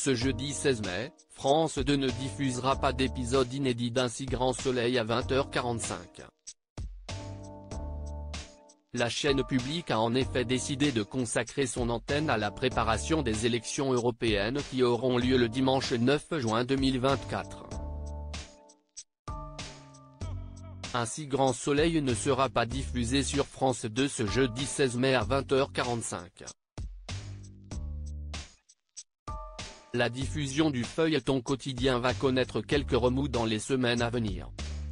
Ce jeudi 16 mai, France 2 ne diffusera pas d'épisode inédit d'Un si grand soleil à 20h45. La chaîne publique a en effet décidé de consacrer son antenne à la préparation des élections européennes qui auront lieu le dimanche 9 juin 2024. Un si grand soleil ne sera pas diffusé sur France 2 ce jeudi 16 mai à 20h45. La diffusion du feuilleton quotidien va connaître quelques remous dans les semaines à venir.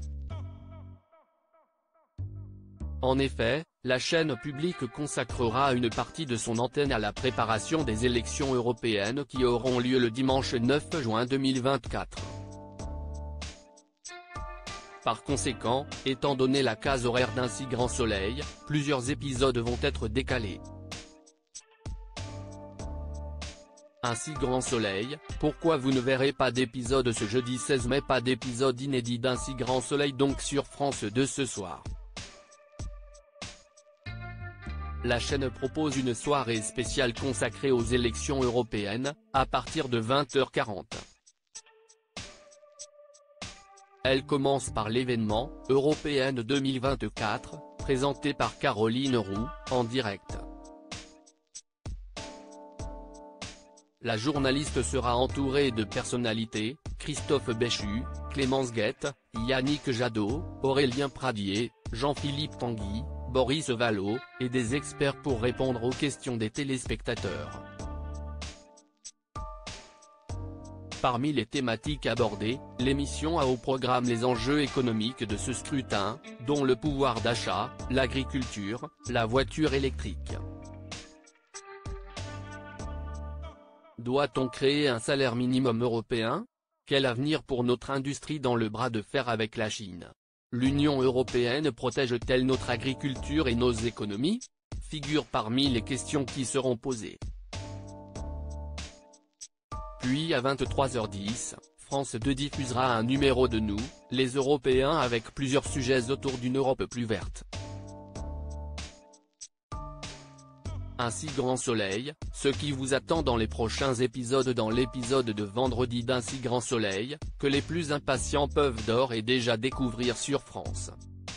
En effet, la chaîne publique consacrera une partie de son antenne à la préparation des élections européennes qui auront lieu le dimanche 9 juin 2024. Par conséquent, étant donné la case horaire d'Un si grand soleil, plusieurs épisodes vont être décalés. Un si grand soleil, pourquoi vous ne verrez pas d'épisode ce jeudi 16 mai? Pas d'épisode inédit d'Un si grand soleil donc sur France 2 ce soir. La chaîne propose une soirée spéciale consacrée aux élections européennes, à partir de 20h40. Elle commence par l'événement « Européenne 2024 », présenté par Caroline Roux, en direct. La journaliste sera entourée de personnalités, Christophe Béchu, Clémence Guette, Yannick Jadot, Aurélien Pradier, Jean-Philippe Tanguy, Boris Vallaud, et des experts pour répondre aux questions des téléspectateurs. Parmi les thématiques abordées, l'émission a au programme les enjeux économiques de ce scrutin, dont le pouvoir d'achat, l'agriculture, la voiture électrique. Doit-on créer un salaire minimum européen? Quel avenir pour notre industrie dans le bras de fer avec la Chine? L'Union européenne protège-t-elle notre agriculture et nos économies? Figurent parmi les questions qui seront posées. Puis à 23h10, France 2 diffusera un numéro de Nous, les Européens avec plusieurs sujets autour d'une Europe plus verte. Un si grand soleil, ce qui vous attend dans les prochains épisodes. Dans l'épisode de vendredi d'Un si grand soleil, que les plus impatients peuvent d'ores et déjà découvrir sur France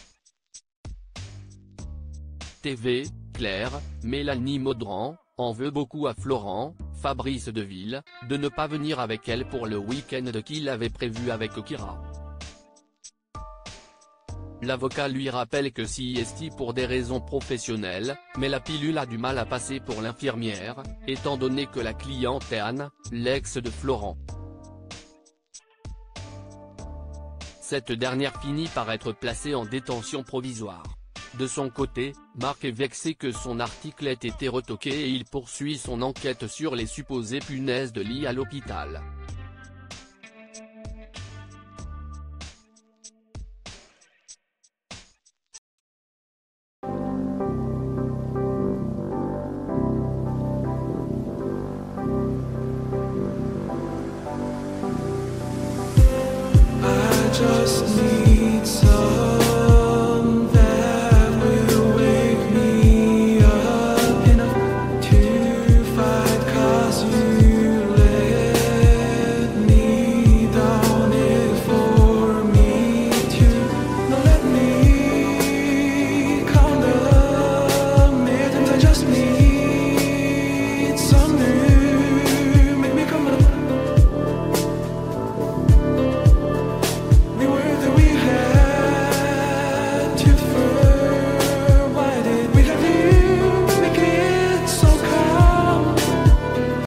TV, Claire, Mélanie Maudran, en veut beaucoup à Florent, Fabrice Deville, de ne pas venir avec elle pour le week-end qu'il avait prévu avec Kira. L'avocat lui rappelle que si est pour des raisons professionnelles, mais la pilule a du mal à passer pour l'infirmière, étant donné que la cliente est Anne, l'ex de Florent. Cette dernière finit par être placée en détention provisoire. De son côté, Marc est vexé que son article ait été retoqué et il poursuit son enquête sur les supposées punaises de lit à l'hôpital.